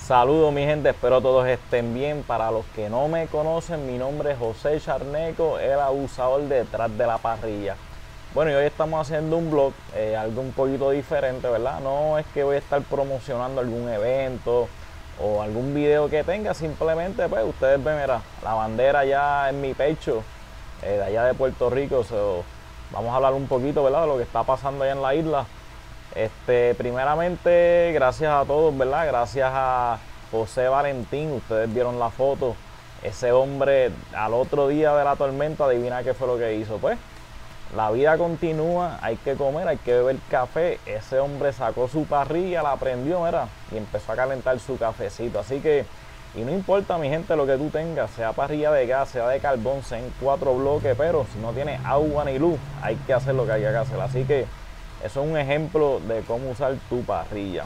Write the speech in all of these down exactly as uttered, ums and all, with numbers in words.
Saludos mi gente, espero todos estén bien. Para los que no me conocen, mi nombre es José Charneco, el abusador detrás de la parrilla. Bueno, y hoy estamos haciendo un vlog, eh, algo un poquito diferente, ¿verdad? No es que voy a estar promocionando algún evento o algún video que tenga, simplemente pues ustedes ven, mira, la bandera ya en mi pecho, eh, de allá de Puerto Rico. So, vamos a hablar un poquito, ¿verdad?, de lo que está pasando allá en la isla. Este, primeramente, gracias a todos, ¿verdad? Gracias a José Valentín, ustedes vieron la foto. Ese hombre al otro día de la tormenta, adivina qué fue lo que hizo. Pues la vida continúa, hay que comer, hay que beber café. Ese hombre sacó su parrilla, la prendió, mira, y empezó a calentar su cafecito. Así que, y no importa mi gente lo que tú tengas, sea parrilla de gas, sea de carbón, sea en cuatro bloques, pero si no tiene agua ni luz, hay que hacer lo que hay que hacer. Así que eso es un ejemplo de cómo usar tu parrilla.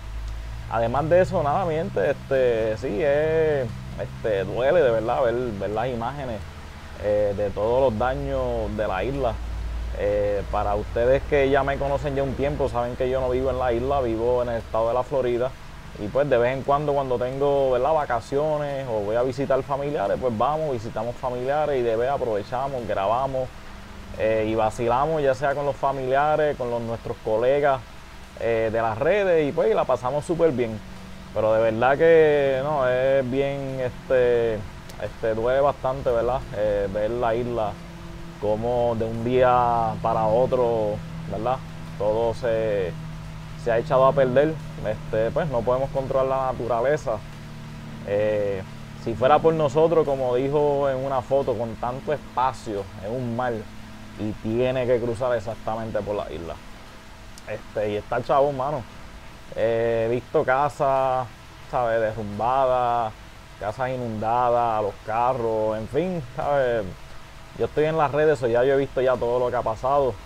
Además de eso, nada, mi gente, este, sí, es, este, duele de verdad ver, ver las imágenes eh, de todos los daños de la isla. Eh, para ustedes que ya me conocen ya un tiempo, saben que yo no vivo en la isla, vivo en el estado de la Florida. Y pues de vez en cuando, cuando tengo, ¿verdad?, vacaciones o voy a visitar familiares, pues vamos, visitamos familiares y de vez aprovechamos, grabamos. Eh, y vacilamos, ya sea con los familiares, con los, nuestros colegas eh, de las redes, y pues y la pasamos súper bien. Pero de verdad que no, es bien, este, este duele bastante, ¿verdad? Eh, ver la isla como de un día para otro, ¿verdad? Todo se, se ha echado a perder. Este, pues no podemos controlar la naturaleza. Eh, si fuera por nosotros, como dijo en una foto, con tanto espacio en un mar, y tiene que cruzar exactamente por la isla. Este, y está el chabón, mano. Eh, he visto casas, ¿sabes?, derrumbadas, casas inundadas, los carros, en fin, ¿sabes? Yo estoy en las redes, o ya yo he visto ya todo lo que ha pasado.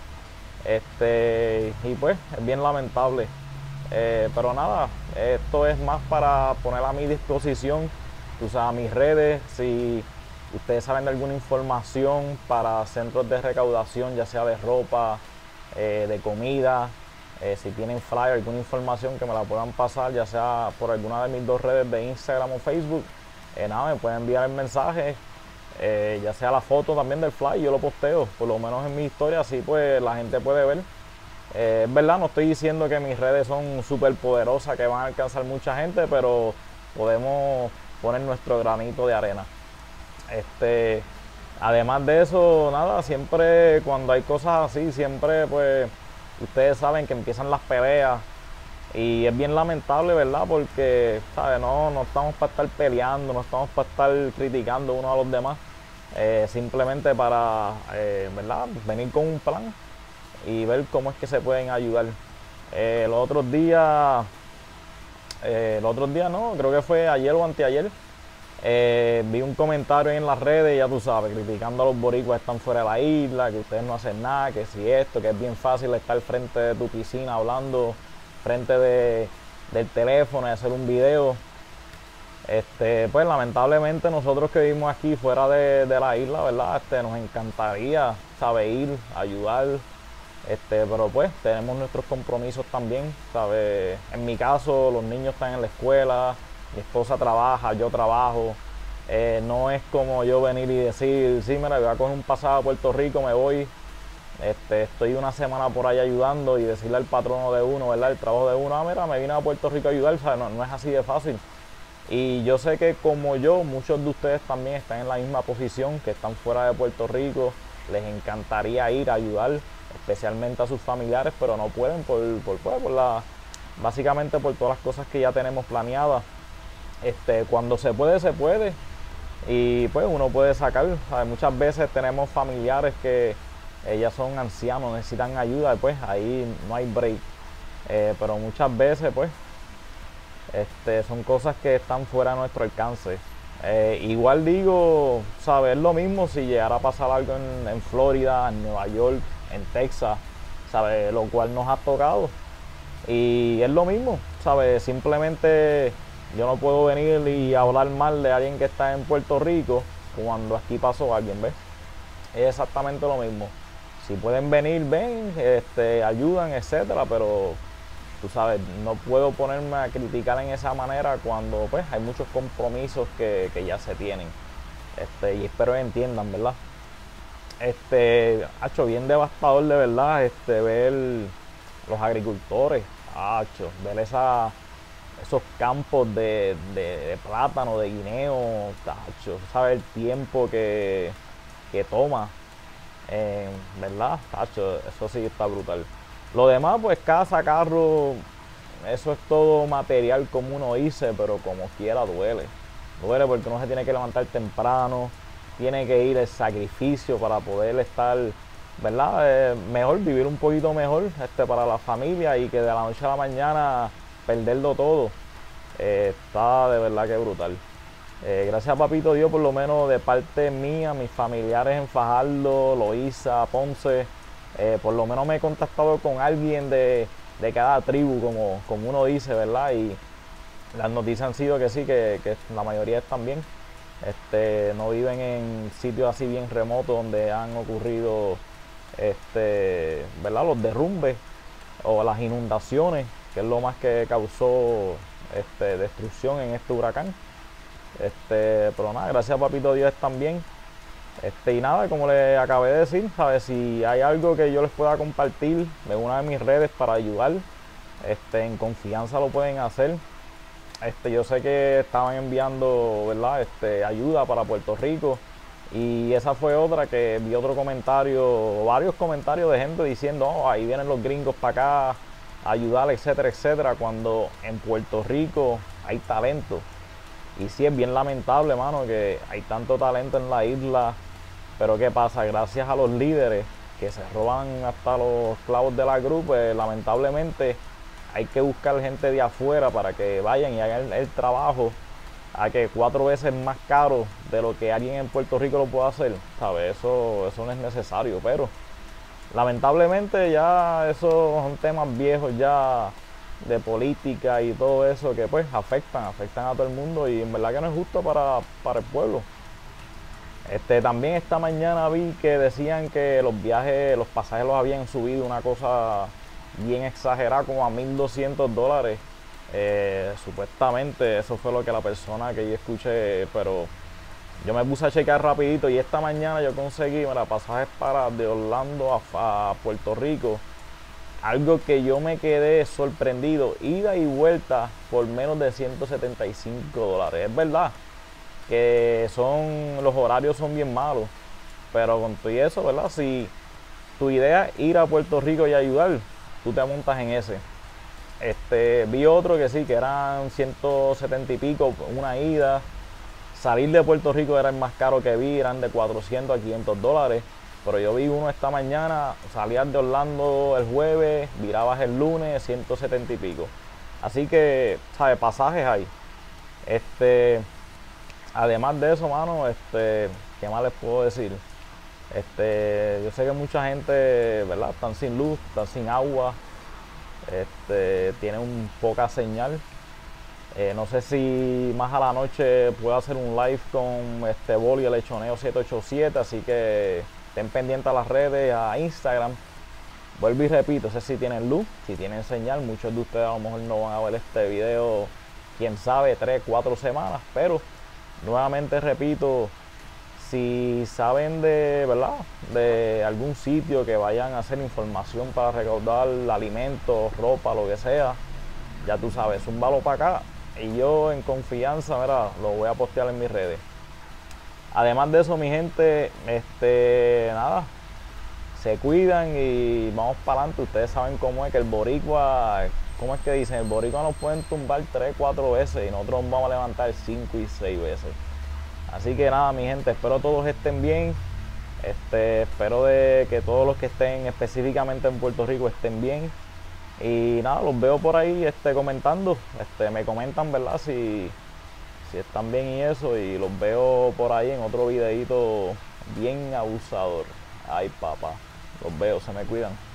Este, y pues, es bien lamentable. Eh, pero nada, esto es más para poner a mi disposición, tú sabes, mis redes. Si ustedes saben de alguna información para centros de recaudación, ya sea de ropa, eh, de comida, eh, si tienen flyer, alguna información que me la puedan pasar, ya sea por alguna de mis dos redes de Instagram o Facebook, eh, nada, me pueden enviar el mensaje, eh, ya sea la foto también del flyer, yo lo posteo, por lo menos en mi historia, así pues la gente puede ver. Eh, es verdad, no estoy diciendo que mis redes son súper poderosas, que van a alcanzar mucha gente, pero podemos poner nuestro granito de arena. Este, además de eso, nada, siempre cuando hay cosas así, siempre pues ustedes saben que empiezan las peleas y es bien lamentable, ¿verdad? Porque, ¿sabes? No, no estamos para estar peleando, no estamos para estar criticando uno a los demás, eh, simplemente para, eh, ¿verdad?, venir con un plan y ver cómo es que se pueden ayudar. Eh, los otros días, eh, los otros días no, creo que fue ayer o anteayer. Eh, vi un comentario en las redes, ya tú sabes, criticando a los boricuas que están fuera de la isla, que ustedes no hacen nada, que si esto, que es bien fácil estar frente de tu piscina hablando, frente de, del teléfono y hacer un video. Este, pues lamentablemente nosotros que vivimos aquí fuera de, de la isla, ¿verdad? Este, nos encantaría, ¿sabes?, ir, ayudar. Este, pero pues tenemos nuestros compromisos también, ¿sabes? En mi caso, los niños están en la escuela, mi esposa trabaja, yo trabajo. Eh, no es como yo venir y decir, sí, mira, voy a coger un pasaje a Puerto Rico, me voy, este, estoy una semana por ahí ayudando, y decirle al patrono de uno, ¿verdad?, el trabajo de uno, ah, mira, me vine a Puerto Rico a ayudar, ¿sabes? No, no es así de fácil. Y yo sé que como yo, muchos de ustedes también están en la misma posición, que están fuera de Puerto Rico, les encantaría ir a ayudar, especialmente a sus familiares, pero no pueden por, por, por, por la, básicamente por todas las cosas que ya tenemos planeadas. Este, cuando se puede, se puede, y pues uno puede sacar, ¿sabes? Muchas veces tenemos familiares que ellas son ancianos, necesitan ayuda, pues ahí no hay break. Eh, pero muchas veces pues este, son cosas que están fuera de nuestro alcance. Eh, igual digo, ¿sabes?, es lo mismo si llegara a pasar algo en, en Florida, en Nueva York, en Texas, ¿sabes?, lo cual nos ha tocado. Y es lo mismo, ¿sabes? Simplemente yo no puedo venir y hablar mal de alguien que está en Puerto Rico cuando aquí pasó alguien, ¿ves? Es exactamente lo mismo. Si pueden venir, ven, este, ayudan, etcétera, pero tú sabes, no puedo ponerme a criticar en esa manera cuando pues hay muchos compromisos que, que ya se tienen. Este, y espero que entiendan, ¿verdad? Este, hacho, bien devastador de verdad, este, ver los agricultores, hacho, ver esa, esos campos de, de, de plátano, de guineo, tacho, sabes el tiempo que, que toma, eh, ¿verdad? Tacho, eso sí está brutal. Lo demás, pues casa, carro, eso es todo material como uno dice, pero como quiera duele. Duele porque uno se tiene que levantar temprano, tiene que ir el sacrificio para poder estar, ¿verdad? Eh, mejor, vivir un poquito mejor este, para la familia y que de la noche a la mañana perderlo todo. Eh, está de verdad que brutal. Eh, gracias a Papito Dios, por lo menos de parte mía, mis familiares en Fajardo, Loíza, Ponce, eh, por lo menos me he contactado con alguien de, de cada tribu, como, como uno dice, ¿verdad? Y las noticias han sido que sí, que, que la mayoría están bien. Este, no viven en sitios así bien remotos donde han ocurrido este, ¿verdad? Los derrumbes o las inundaciones, que es lo más que causó este, destrucción en este huracán. Este, pero nada, gracias a Papito Dios también. Este, y nada, como les acabé de decir, ¿sabes? Si hay algo que yo les pueda compartir de una de mis redes para ayudar, este, en confianza lo pueden hacer. Este, yo sé que estaban enviando, ¿verdad? Este, ayuda para Puerto Rico, y esa fue otra que vi otro comentario, varios comentarios de gente diciendo, oh, ahí vienen los gringos para acá a ayudar, etcétera, etcétera, cuando en Puerto Rico hay talento. Y sí, es bien lamentable, mano, que hay tanto talento en la isla, pero ¿qué pasa? Gracias a los líderes que se roban hasta los clavos de la cruz, pues lamentablemente hay que buscar gente de afuera para que vayan y hagan el, el trabajo a que cuatro veces más caro de lo que alguien en Puerto Rico lo pueda hacer, ¿sabes? Eso, eso no es necesario, pero lamentablemente ya esos son temas viejos ya de política y todo eso que pues afectan, afectan a todo el mundo, y en verdad que no es justo para, para el pueblo. Este, también esta mañana vi que decían que los viajes, los pasajes los habían subido una cosa bien exagerada, como a mil doscientos dólares. Eh, supuestamente eso fue lo que la persona que yo escuché, pero yo me puse a checar rapidito y esta mañana yo conseguí, mira, pasajes para de Orlando a, a Puerto Rico, algo que yo me quedé sorprendido, ida y vuelta por menos de ciento setenta y cinco dólares. Es verdad que son, los horarios son bien malos, pero con todo eso, ¿verdad? Si tu idea es ir a Puerto Rico y ayudar, tú te montas en ese. Este, vi otro que sí, que eran ciento setenta y pico una ida. Salir de Puerto Rico era el más caro que vi, eran de cuatrocientos a quinientos dólares. Pero yo vi uno esta mañana, salías de Orlando el jueves, virabas el lunes, ciento setenta y pico. Así que, ¿sabes? Pasajes hay. Este, además de eso, mano, este, ¿qué más les puedo decir? Este, yo sé que mucha gente, ¿verdad? Están sin luz, están sin agua, este, tienen un poca señal. Eh, no sé si más a la noche puedo hacer un live con este Boli, el Lechoneo siete ocho siete, así que estén pendientes a las redes, a Instagram. Vuelvo y repito, sé si tienen luz, si tienen señal. Muchos de ustedes a lo mejor no van a ver este video, quién sabe, tres, cuatro semanas, pero nuevamente repito, si saben de, ¿verdad?, de algún sitio que vayan a hacer información para recaudar alimentos, ropa, lo que sea, ya tú sabes, zúmbalo para acá y yo en confianza, mira, lo voy a postear en mis redes. Además de eso, mi gente, este, nada, se cuidan y vamos para adelante. Ustedes saben cómo es que el boricua, ¿cómo es que dicen? El boricua nos pueden tumbar tres, cuatro veces y nosotros nos vamos a levantar cinco y seis veces. Así que nada, mi gente, espero todos estén bien. Este, espero de que todos los que estén específicamente en Puerto Rico estén bien. Y nada, los veo por ahí este, comentando. Este, me comentan, ¿verdad? Si, si están bien y eso. Y los veo por ahí en otro videito bien abusador. Ay, papá. Los veo, se me cuidan.